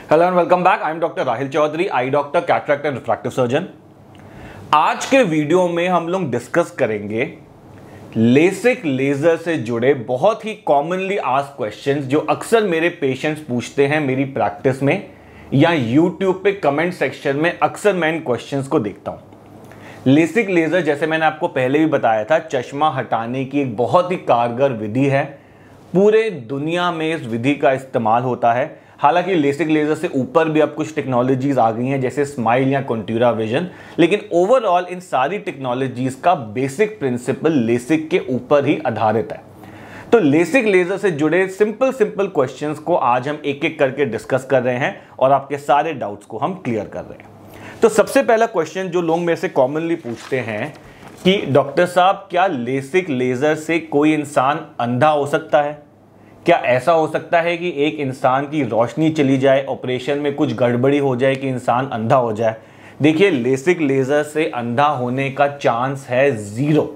Hello and welcome back. I am doctor Rahil Chaudhary, eye doctor, cataract and refractive surgeon. आज के video में हम लोग डिस्कस करेंगे लेसिक लेजर से जुड़े बहुत ही कॉमनली आस्क्ड क्वेश्चंस जो अक्सर मेरे पेशेंट्स पूछते हैं मेरी प्रैक्टिस में या यूट्यूब पे कमेंट सेक्शन में। अक्सर मैं इन क्वेश्चंस को देखता हूं। लेसिक लेजर, जैसे मैंने आपको पहले भी बताया था, चश्मा हटाने की एक बहुत ही कारगर विधि है। पूरे दुनिया में इस विधि का इस्तेमाल होता है। हालांकि लेसिक लेजर से ऊपर भी अब कुछ टेक्नोलॉजीज आ गई हैं जैसे स्माइल या कॉन्टूरा विजन, लेकिन ओवरऑल इन सारी टेक्नोलॉजीज का बेसिक प्रिंसिपल लेसिक के ऊपर ही आधारित है। तो लेसिक लेजर से जुड़े सिंपल क्वेश्चंस को आज हम एक एक करके डिस्कस कर रहे हैं और आपके सारे डाउट्स को हम क्लियर कर रहे हैं। तो सबसे पहला क्वेश्चन जो लोग मेरे से कॉमनली पूछते हैं कि डॉक्टर साहब, क्या लेसिक लेजर से कोई इंसान अंधा हो सकता है? क्या ऐसा हो सकता है कि एक इंसान की रोशनी चली जाए, ऑपरेशन में कुछ गड़बड़ी हो जाए कि इंसान अंधा हो जाए? देखिए, लेसिक लेजर से अंधा होने का चांस है 0।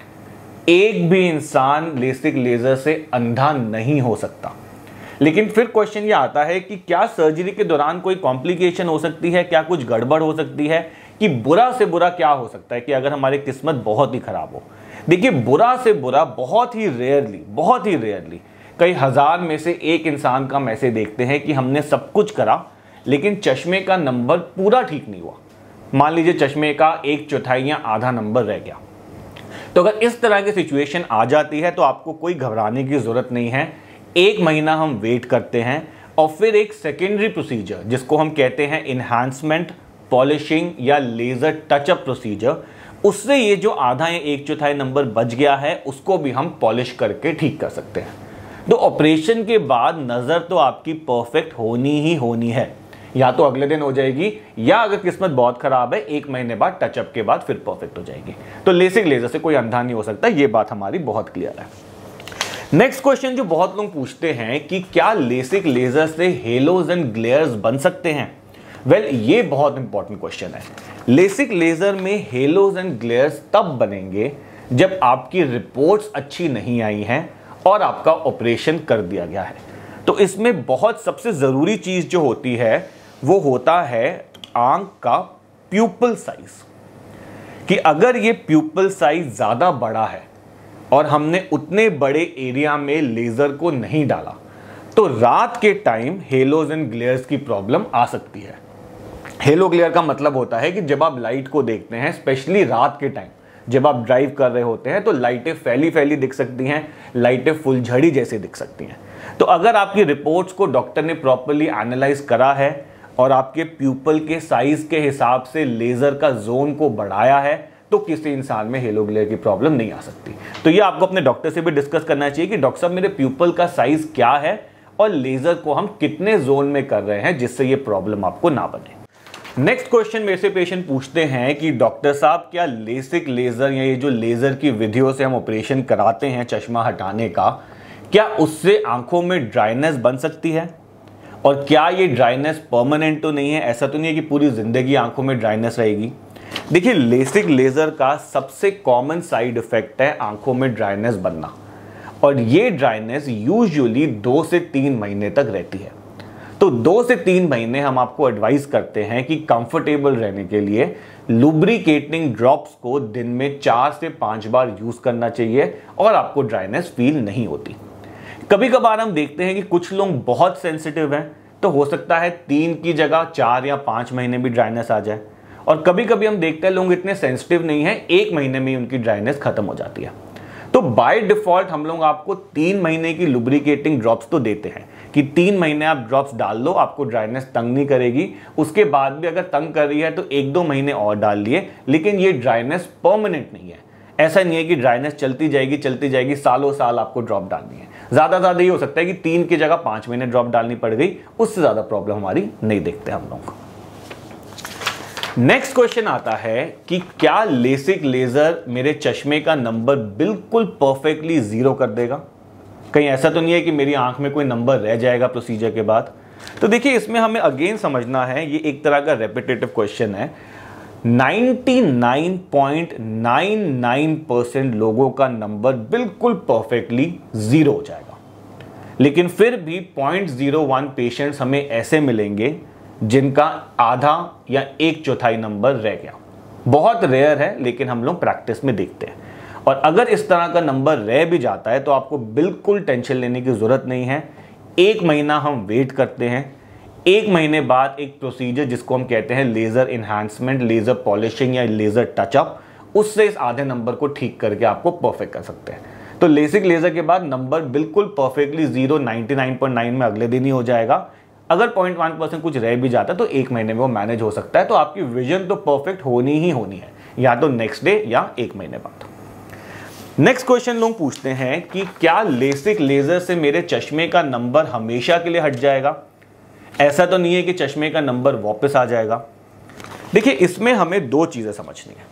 एक भी इंसान लेसिक लेजर से अंधा नहीं हो सकता। लेकिन फिर क्वेश्चन ये आता है कि क्या सर्जरी के दौरान कोई कॉम्प्लिकेशन हो सकती है, क्या कुछ गड़बड़ हो सकती है, कि बुरा से बुरा क्या हो सकता है कि अगर हमारी किस्मत बहुत ही खराब हो? देखिए, बुरा से बुरा बहुत ही रेयरली कई हजार में से एक इंसान का हम ऐसे देखते हैं कि हमने सब कुछ करा लेकिन चश्मे का नंबर पूरा ठीक नहीं हुआ। मान लीजिए चश्मे का 1/4 या आधा नंबर रह गया। तो अगर इस तरह की सिचुएशन आ जाती है तो आपको कोई घबराने की जरूरत नहीं है। 1 महीना हम वेट करते हैं और फिर एक सेकेंडरी प्रोसीजर जिसको हम कहते हैं इन्हांसमेंट, पॉलिशिंग या लेजर टचअप प्रोसीजर, उससे ये जो आधा या 1/4 नंबर बच गया है उसको भी हम पॉलिश करके ठीक कर सकते हैं। तो ऑपरेशन के बाद नजर तो आपकी परफेक्ट होनी ही होनी है। या तो अगले दिन हो जाएगी या अगर किस्मत बहुत खराब है 1 महीने बाद टचअप के बाद फिर परफेक्ट हो जाएगी। तो लेसिक लेजर से कोई अंधा नहीं हो सकता, ये बात हमारी बहुत क्लियर है। नेक्स्ट क्वेश्चन जो बहुत लोग पूछते हैं कि क्या लेसिक लेजर से हेलोज एंड ग्लेयर्स बन सकते हैं? वेल, ये बहुत इंपॉर्टेंट क्वेश्चन है। लेसिक लेजर में हेलोज एंड ग्लेयर्स तब बनेंगे जब आपकी रिपोर्ट्स अच्छी नहीं आई हैं और आपका ऑपरेशन कर दिया गया है। तो इसमें बहुत सबसे जरूरी चीज जो होती है वो होता है आंख का प्यूपल साइज, कि अगर ये प्यूपल साइज ज्यादा बड़ा है और हमने उतने बड़े एरिया में लेजर को नहीं डाला तो रात के टाइम हेलोज एंड ग्लेयर्स की प्रॉब्लम आ सकती है। हेलो ग्लेयर का मतलब होता है कि जब आप लाइट को देखते हैं, स्पेशली रात के टाइम जब आप ड्राइव कर रहे होते हैं, तो लाइटें फैली दिख सकती हैं, लाइटें फुलझड़ी जैसे दिख सकती हैं। तो अगर आपकी रिपोर्ट्स को डॉक्टर ने प्रॉपर्ली एनालाइज करा है और आपके प्यूपल के साइज के हिसाब से लेजर का जोन को बढ़ाया है तो किसी इंसान में हेलो ग्लेयर की प्रॉब्लम नहीं आ सकती। तो ये आपको अपने डॉक्टर से भी डिस्कस करना चाहिए कि डॉक्टर साहब, मेरे प्यूपल का साइज क्या है और लेजर को हम कितने जोन में कर रहे हैं जिससे ये प्रॉब्लम आपको ना बने। नेक्स्ट क्वेश्चन मेरे से पेशेंट पूछते हैं कि डॉक्टर साहब, क्या लेसिक लेजर या ये जो लेजर की विधियों से हम ऑपरेशन कराते हैं चश्मा हटाने का, क्या उससे आंखों में ड्राइनेस बन सकती है? और क्या ये ड्राइनेस परमानेंट तो नहीं है? ऐसा तो नहीं है कि पूरी जिंदगी आंखों में ड्राइनेस रहेगी। देखिए, लेसिक लेजर का सबसे कॉमन साइड इफेक्ट है आंखों में ड्राइनेस बनना, और ये ड्राइनेस यूजुअली 2 से 3 महीने तक रहती है। तो 2 से 3 महीने हम आपको एडवाइस करते हैं कि कंफर्टेबल रहने के लिए लुब्रिकेटिंग ड्रॉप्स को दिन में 4 से 5 बार यूज करना चाहिए और आपको ड्राइनेस फील नहीं होती। कभी कभार हम देखते हैं कि कुछ लोग बहुत सेंसिटिव हैं, तो हो सकता है 3 की जगह 4 या 5 महीने भी ड्राइनेस आ जाए, और कभी कभी हम देखते हैं लोग इतने सेंसिटिव नहीं है, 1 महीने में ही उनकी ड्राइनेस खत्म हो जाती है। तो बाय डिफॉल्ट हम लोग आपको 3 महीने की लुब्रिकेटिंग ड्रॉप्स तो देते हैं कि 3 महीने आप ड्रॉप्स डाल लो, आपको ड्राइनेस तंग नहीं करेगी। उसके बाद भी अगर तंग कर रही है तो 1-2 महीने और डाल लिए, लेकिन ये ड्राइनेस परमानेंट नहीं है। ऐसा नहीं है कि ड्राइनेस चलती जाएगी, सालों साल आपको ड्रॉप डालनी है। ज्यादा ये हो सकता है कि 3 की जगह 5 महीने ड्रॉप डालनी पड़ गई, उससे ज्यादा प्रॉब्लम हमारी नहीं देखते हम लोग। नेक्स्ट क्वेश्चन आता है कि क्या लेसिक लेजर मेरे चश्मे का नंबर बिल्कुल परफेक्टली 0 कर देगा? कहीं ऐसा तो नहीं है कि मेरी आंख में कोई नंबर रह जाएगा प्रोसीजर के बाद? तो देखिए, इसमें हमें अगेन समझना है, ये एक तरह का रेपिटेटिव क्वेश्चन है। 99.99% लोगों का नंबर बिल्कुल परफेक्टली 0 हो जाएगा। लेकिन फिर भी 0.01 पेशेंट्स हमें ऐसे मिलेंगे जिनका आधा या 1/4 नंबर रह गया। बहुत रेयर है, लेकिन हम लोग प्रैक्टिस में देखते हैं। और अगर इस तरह का नंबर रह भी जाता है तो आपको बिल्कुल टेंशन लेने की ज़रूरत नहीं है। 1 महीना हम वेट करते हैं। 1 महीने बाद एक प्रोसीजर जिसको हम कहते हैं लेज़र इन्हांसमेंट, लेज़र पॉलिशिंग या लेज़र टचअप, उससे इस आधे नंबर को ठीक करके आपको परफेक्ट कर सकते हैं। तो लेसिक लेज़र के बाद नंबर बिल्कुल परफेक्टली 99.9 में अगले दिन ही हो जाएगा। अगर 0.1% कुछ रह भी जाता है तो 1 महीने में वो मैनेज हो सकता है। तो आपकी विजन तो परफेक्ट होनी ही होनी है, या तो नेक्स्ट डे या 1 महीने बाद। नेक्स्ट क्वेश्चन लोग पूछते हैं कि क्या लेसिक लेजर से मेरे चश्मे का नंबर हमेशा के लिए हट जाएगा? ऐसा तो नहीं है कि चश्मे का नंबर वापस आ जाएगा। देखिए, इसमें हमें 2 चीजें समझनी है।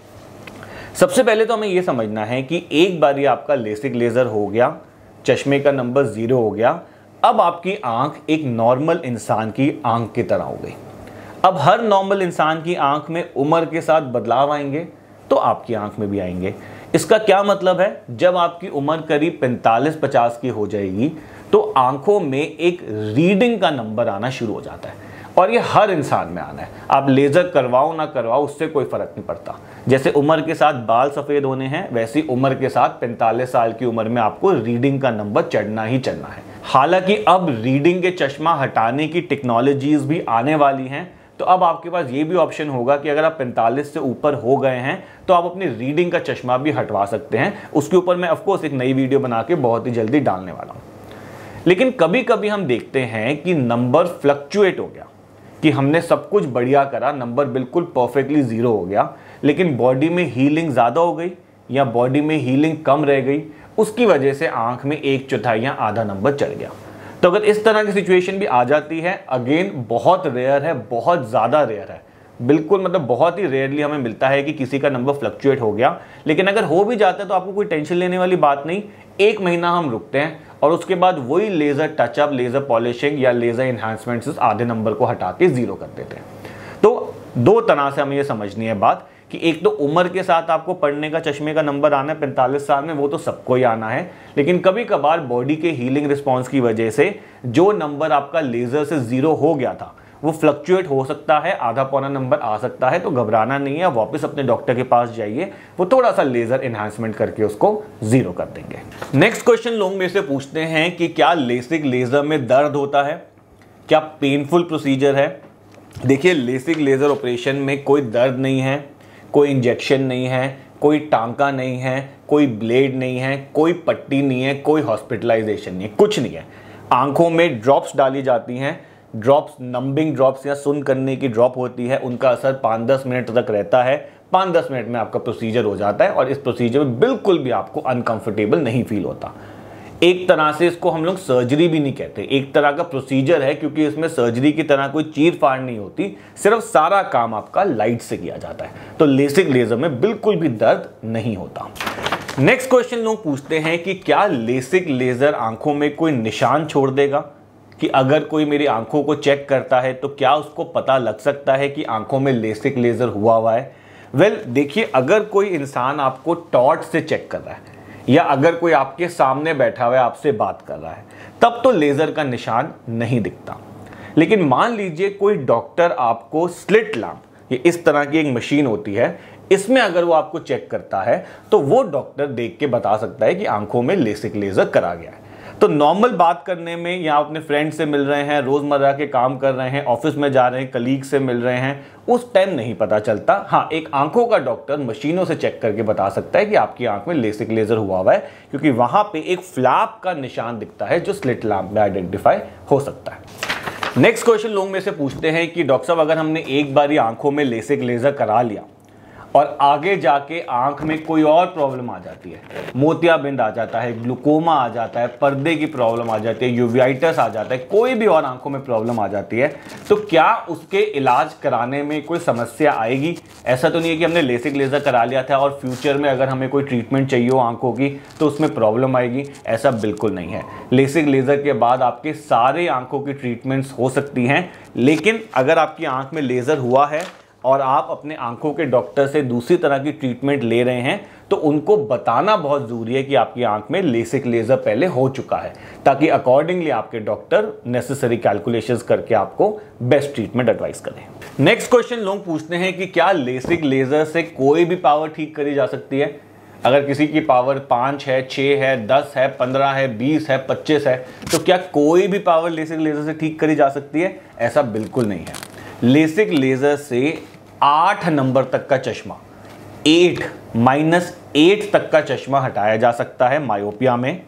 सबसे पहले तो हमें यह समझना है कि एक बार ये आपका लेसिक लेजर हो गया, चश्मे का नंबर 0 हो गया, अब आपकी आंख एक नॉर्मल इंसान की आंख की तरह हो गई। अब हर नॉर्मल इंसान की आंख में उम्र के साथ बदलाव आएंगे तो आपकी आंख में भी आएंगे। इसका क्या मतलब है? जब आपकी उम्र करीब 45-50 की हो जाएगी तो आंखों में एक रीडिंग का नंबर आना शुरू हो जाता है, और ये हर इंसान में आना है। आप लेजर करवाओ ना करवाओ, उससे कोई फर्क नहीं पड़ता। जैसे उम्र के साथ बाल सफेद होने हैं, वैसी उम्र के साथ 45 साल की उम्र में आपको रीडिंग का नंबर चढ़ना ही चढ़ना है। हालांकि अब रीडिंग के चश्मा हटाने की टेक्नोलॉजीज भी आने वाली हैं, तो अब आपके पास ये भी ऑप्शन होगा कि अगर आप 45 से ऊपर हो गए हैं तो आप अपनी रीडिंग का चश्मा भी हटवा सकते हैं। उसके ऊपर मैं ऑफकोर्स एक नई वीडियो बना के बहुत ही जल्दी डालने वाला हूं। लेकिन कभी कभी हम देखते हैं कि नंबर फ्लक्चुएट हो गया, कि हमने सब कुछ बढ़िया करा, नंबर बिल्कुल परफेक्टली 0 हो गया, लेकिन बॉडी में हीलिंग ज़्यादा हो गई या बॉडी में हीलिंग कम रह गई, उसकी वजह से आंख में 1/4 या आधा नंबर चढ़ गया। तो अगर इस तरह की सिचुएशन भी आ जाती है, अगेन बहुत रेयर है, बहुत ज़्यादा रेयर है, बिल्कुल मतलब बहुत ही रेयरली हमें मिलता है कि किसी का नंबर फ्लक्चुएट हो गया। लेकिन अगर हो भी जाता है तो आपको कोई टेंशन लेने वाली बात नहीं। 1 महीना हम रुकते हैं और उसके बाद वही लेज़र टचअप, लेज़र पॉलिशिंग या लेज़र इन्हांसमेंट से आधे नंबर को हटा के 0 कर देते हैं। तो 2 तरह से हमें ये समझनी है बात कि एक तो उम्र के साथ आपको पढ़ने का चश्मे का नंबर आना है 45 साल में, वो तो सबको ही आना है। लेकिन कभी कभार बॉडी के हीलिंग रिस्पॉन्स की वजह से जो नंबर आपका लेज़र से 0 हो गया था वो फ्लक्चुएट हो सकता है, आधा पौना नंबर आ सकता है। तो घबराना नहीं है, वापस अपने डॉक्टर के पास जाइए, वो थोड़ा सा लेज़र इन्हांसमेंट करके उसको 0 कर देंगे। नेक्स्ट क्वेश्चन लोग मेरे से पूछते हैं कि क्या लेसिक लेज़र में दर्द होता है? क्या पेनफुल प्रोसीजर है? देखिए, लेसिक लेज़र ऑपरेशन में कोई दर्द नहीं है, कोई इंजेक्शन नहीं है, कोई टांका नहीं है, कोई ब्लेड नहीं है, कोई पट्टी नहीं है, कोई हॉस्पिटलाइजेशन नहीं है, कुछ नहीं है। आंखों में ड्रॉप्स डाली जाती हैं। ड्रॉप्स नंबिंग ड्रॉप्स या सुन करने की ड्रॉप होती है, उनका असर 5-10 मिनट तक रहता है। 5-10 मिनट में आपका प्रोसीजर हो जाता है और इस प्रोसीजर में बिल्कुल भी आपको अनकंफर्टेबल नहीं फील होता। एक तरह से इसको हम लोग सर्जरी भी नहीं कहते, एक तरह का प्रोसीजर है, क्योंकि इसमें सर्जरी की तरह कोई चीर फाड़ नहीं होती, सिर्फ सारा काम आपका लाइट से किया जाता है। तो लेसिक लेजर में बिल्कुल भी दर्द नहीं होता। नेक्स्ट क्वेश्चन लोग पूछते हैं कि क्या लेसिक लेजर आंखों में कोई निशान छोड़ देगा? कि अगर कोई मेरी आंखों को चेक करता है तो क्या उसको पता लग सकता है कि आंखों में लेसिक लेजर हुआ है? वेल, देखिए, अगर कोई इंसान आपको टॉर्च से चेक कर रहा है या अगर कोई आपके सामने बैठा हुआ है आपसे बात कर रहा है, तब तो लेजर का निशान नहीं दिखता। लेकिन मान लीजिए कोई डॉक्टर आपको स्लिट लैंप, ये इस तरह की एक मशीन होती है, इसमें अगर वो आपको चेक करता है तो वो डॉक्टर देख के बता सकता है कि आंखों में लेसिक लेजर करा गया है। तो नॉर्मल बात करने में या अपने फ्रेंड से मिल रहे हैं, रोजमर्रा के काम कर रहे हैं, ऑफिस में जा रहे हैं, कलीग से मिल रहे हैं, उस टाइम नहीं पता चलता। हाँ, एक आंखों का डॉक्टर मशीनों से चेक करके बता सकता है कि आपकी आंख में लेसिक लेजर हुआ है, क्योंकि वहां पे एक फ्लैप का निशान दिखता है जो स्लिट लैंप में आइडेंटिफाई हो सकता है। नेक्स्ट क्वेश्चन लोग में से पूछते हैं कि डॉक्टर साहब, अगर हमने एक बार ही आंखों में लेसिक लेजर करा लिया और आगे जाके आंख में कोई और प्रॉब्लम आ जाती है, मोतियाबिंद आ जाता है, ग्लूकोमा आ जाता है, पर्दे की प्रॉब्लम आ जाती है, यूवियाइटिस आ जाता है, कोई भी और आंखों में प्रॉब्लम आ जाती है, तो क्या उसके इलाज कराने में कोई समस्या आएगी? ऐसा तो नहीं है कि हमने लेसिक लेजर करा लिया था और फ्यूचर में अगर हमें कोई ट्रीटमेंट चाहिए हो आंखों की तो उसमें प्रॉब्लम आएगी। ऐसा बिल्कुल नहीं है। लेसिक लेजर के बाद आपके सारे आंखों की ट्रीटमेंट्स हो सकती हैं, लेकिन अगर आपकी आंख में लेजर हुआ है और आप अपने आंखों के डॉक्टर से दूसरी तरह की ट्रीटमेंट ले रहे हैं तो उनको बताना बहुत जरूरी है कि आपकी आंख में लेसिक लेजर पहले हो चुका है, ताकि अकॉर्डिंगली आपके डॉक्टर नेसेसरी कैलकुलेशंस करके आपको बेस्ट ट्रीटमेंट एडवाइस करें। नेक्स्ट क्वेश्चन लोग पूछते हैं कि क्या लेसिक लेजर से कोई भी पावर ठीक करी जा सकती है? अगर किसी की पावर 5 है, 6 है, 10 है, 15 है, 20 है, 25 है, तो क्या कोई भी पावर लेसिक लेजर से ठीक करी जा सकती है? ऐसा बिल्कुल नहीं है। लेसिक लेजर से 8 नंबर तक का चश्मा, 8 तक का चश्मा हटाया जा सकता है मायोपिया में,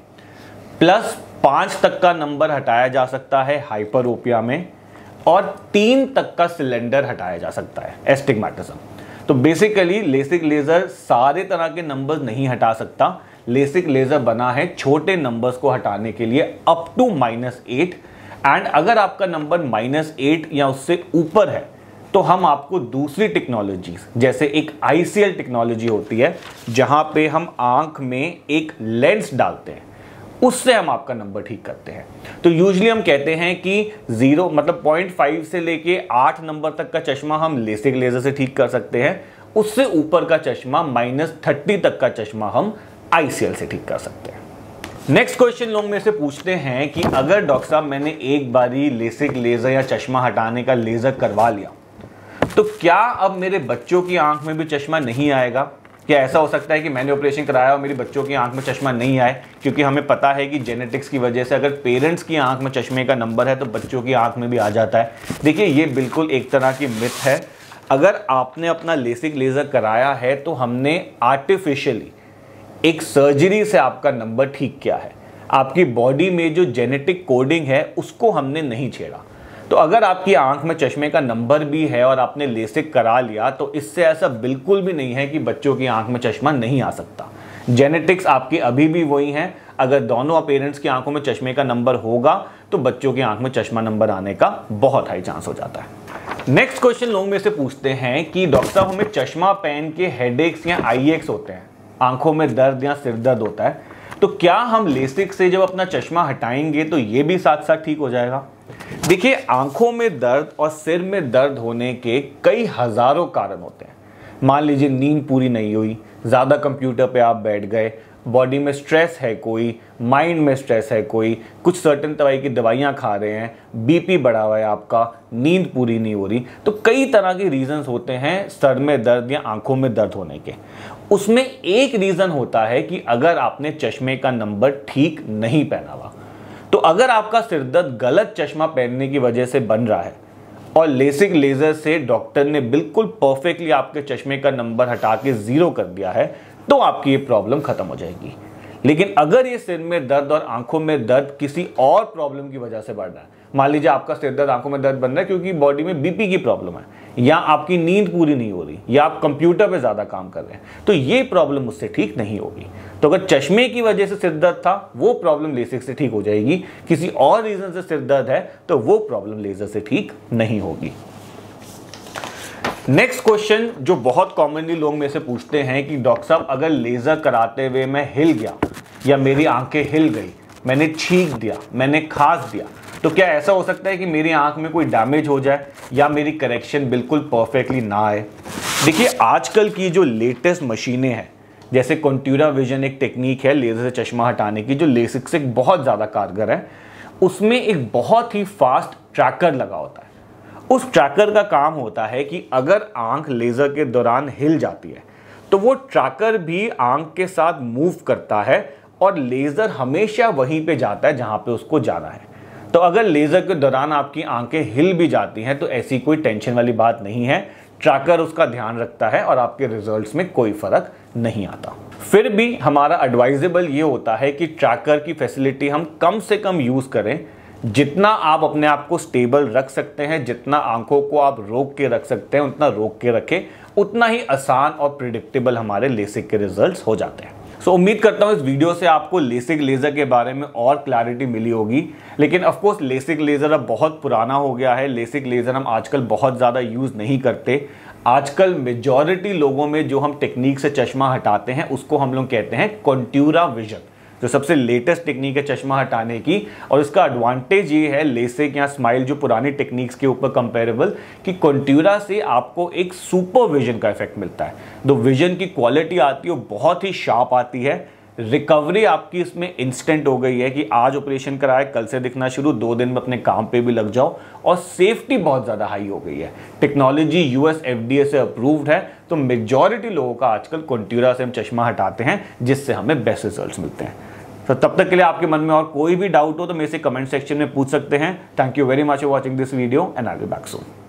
+5 तक का नंबर हटाया जा सकता है हाइपरोपिया में, और 3 तक का सिलेंडर हटाया जा सकता है एस्टिग्मेटिज्म। तो बेसिकली लेसिक लेजर सारे तरह के नंबर्स नहीं हटा सकता। लेसिक लेजर बना है छोटे नंबर्स को हटाने के लिए अप टू -8, एंड अगर आपका नंबर -8 या उससे ऊपर है तो हम आपको दूसरी टेक्नोलॉजीज, जैसे एक ICL टेक्नोलॉजी होती है जहां पे हम आंख में एक लेंस डालते हैं, उससे हम आपका नंबर ठीक करते हैं। तो यूजुअली हम कहते हैं कि 0 मतलब 0.5 से लेके 8 नंबर तक का चश्मा हम लेसिक लेजर से ठीक कर सकते हैं, उससे ऊपर का चश्मा -30 तक का चश्मा हम ICL से ठीक कर सकते हैं। नेक्स्ट क्वेश्चन लोग मेरे से पूछते हैं कि अगर डॉक्टर साहब मैंने एक बारी लेसिक लेजर या चश्मा हटाने का लेजर करवा लिया, तो क्या अब मेरे बच्चों की आंख में भी चश्मा नहीं आएगा? क्या ऐसा हो सकता है कि मैंने ऑपरेशन कराया और मेरी बच्चों की आंख में चश्मा नहीं आए? क्योंकि हमें पता है कि जेनेटिक्स की वजह से अगर पेरेंट्स की आंख में चश्मे का नंबर है तो बच्चों की आंख में भी आ जाता है। देखिए, ये बिल्कुल एक तरह की मिथ है। अगर आपने अपना लेसिक लेजर कराया है तो हमने आर्टिफिशियली एक सर्जरी से आपका नंबर ठीक किया है। आपकी बॉडी में जो जेनेटिक कोडिंग है उसको हमने नहीं छेड़ा। तो अगर आपकी आंख में चश्मे का नंबर भी है और आपने लेसिक करा लिया, तो इससे ऐसा बिल्कुल भी नहीं है कि बच्चों की आंख में चश्मा नहीं आ सकता। जेनेटिक्स आपकी अभी भी वही है। अगर दोनों पेरेंट्स की आंखों में चश्मे का नंबर होगा तो बच्चों की आंख में चश्मा नंबर आने का बहुत हाई चांस हो जाता है। नेक्स्ट क्वेश्चन लोग मेरे से पूछते हैं कि डॉक्टर साहब हमें चश्मा पहन के हेडेक्स या आई एक्स होते हैं, आंखों में दर्द या सिर दर्द होता है, तो क्या हम लेसिक से जब अपना चश्मा हटाएंगे तो ये भी साथ साथ ठीक हो जाएगा? देखिए, आंखों में दर्द और सिर में दर्द होने के कई हजारों कारण होते हैं। मान लीजिए नींद पूरी नहीं हुई, ज़्यादा कंप्यूटर पे आप बैठ गए, बॉडी में स्ट्रेस है कोई, माइंड में स्ट्रेस है कोई, कुछ सर्टेन तरह की दवाइयाँ खा रहे हैं, बीपी बढ़ा हुआ है आपका, नींद पूरी नहीं हो रही। तो कई तरह के रीजंस होते हैं सर में दर्द या आंखों में दर्द होने के। उसमें एक रीज़न होता है कि अगर आपने चश्मे का नंबर ठीक नहीं पहना हुआ। तो अगर आपका सिर दर्द गलत चश्मा पहनने की वजह से बन रहा है और लेसिक लेजर से डॉक्टर ने बिल्कुल परफेक्टली आपके चश्मे का नंबर हटा के 0 कर दिया है, तो आपकी ये प्रॉब्लम खत्म हो जाएगी। लेकिन अगर ये सिर में दर्द और आंखों में दर्द किसी और प्रॉब्लम की वजह से बढ़ रहा है, मान लीजिए आपका सिर दर्द आंखों में दर्द बन रहा है क्योंकि बॉडी में बीपी की प्रॉब्लम है, या आपकी नींद पूरी नहीं हो रही, या आप कंप्यूटर पे ज्यादा काम कर रहे हैं, तो ये प्रॉब्लम उससे ठीक नहीं होगी। तो अगर चश्मे की वजह से सिर दर्द था, वो प्रॉब्लम लेसिक से ठीक हो जाएगी। किसी और रीजन से सिर दर्द है तो वो प्रॉब्लम लेजर से ठीक नहीं होगी। नेक्स्ट क्वेश्चन जो बहुत कॉमनली लोग मेरे से पूछते हैं कि डॉक्टर साहब अगर लेजर कराते हुए मैं हिल गया या मेरी आंखें हिल गई, मैंने छींक दिया, मैंने खांस दिया, तो क्या ऐसा हो सकता है कि मेरी आंख में कोई डैमेज हो जाए या मेरी करेक्शन बिल्कुल परफेक्टली ना आए? देखिए, आजकल की जो लेटेस्ट मशीनें हैं, जैसे कॉन्ट्यूरा विजन एक टेक्निक है लेजर से चश्मा हटाने की जो लेसिक से बहुत ज़्यादा कारगर है, उसमें एक बहुत ही फास्ट ट्रैकर लगा होता है। उस ट्रैकर का काम होता है कि अगर आंख लेजर के दौरान हिल जाती है तो वो ट्रैकर भी आंख के साथ मूव करता है और लेजर हमेशा वहीं पे जाता है जहां पे उसको जाना है। तो अगर लेजर के दौरान आपकी आंखें हिल भी जाती हैं तो ऐसी कोई टेंशन वाली बात नहीं है, ट्रैकर उसका ध्यान रखता है और आपके रिजल्ट्स में कोई फर्क नहीं आता। फिर भी हमारा एडवाइजेबल ये होता है कि ट्रैकर की फैसिलिटी हम कम से कम यूज करें। जितना आप अपने आप को स्टेबल रख सकते हैं, जितना आंखों को आप रोक के रख सकते हैं, उतना रोक के रखें, उतना ही आसान और प्रिडिक्टेबल हमारे लेसिक के रिजल्ट्स हो जाते हैं। सो उम्मीद करता हूँ इस वीडियो से आपको लेसिक लेजर के बारे में और क्लैरिटी मिली होगी। लेकिन ऑफ कोर्स लेसिक लेजर अब बहुत पुराना हो गया है। लेसिक लेजर हम आजकल बहुत ज़्यादा यूज़ नहीं करते। आजकल मेजॉरिटी लोगों में जो हम टेक्निक से चश्मा हटाते हैं उसको हम लोग कहते हैं कॉन्ट्यूरा विजन। जो सबसे लेटेस्ट टेक्निक है चश्मा हटाने की। और इसका एडवांटेज ये है लेसिक या स्माइल जो पुरानी टेक्निक्स के ऊपर कंपेरेबल, कि कॉन्ट्यूरा से आपको एक सुपर विजन का इफेक्ट मिलता है। जो विजन की क्वालिटी आती है वो बहुत ही शार्प आती है। रिकवरी आपकी इसमें इंस्टेंट हो गई है कि आज ऑपरेशन कराए कल से दिखना शुरू, 2 दिन में अपने काम पे भी लग जाओ। और सेफ्टी बहुत ज़्यादा हाई हो गई है। टेक्नोलॉजी यूएस FDA से अप्रूव्ड है, तो मेजॉरिटी लोगों का आजकल कॉन्ट्यूरा से हम चश्मा हटाते हैं, जिससे हमें बेस्ट रिजल्ट्स मिलते हैं। तो तब तक के लिए आपके मन में और कोई भी डाउट हो तो मेरे से कमेंट सेक्शन में पूछ सकते हैं। Thank you very much for watching this video and I will be back soon.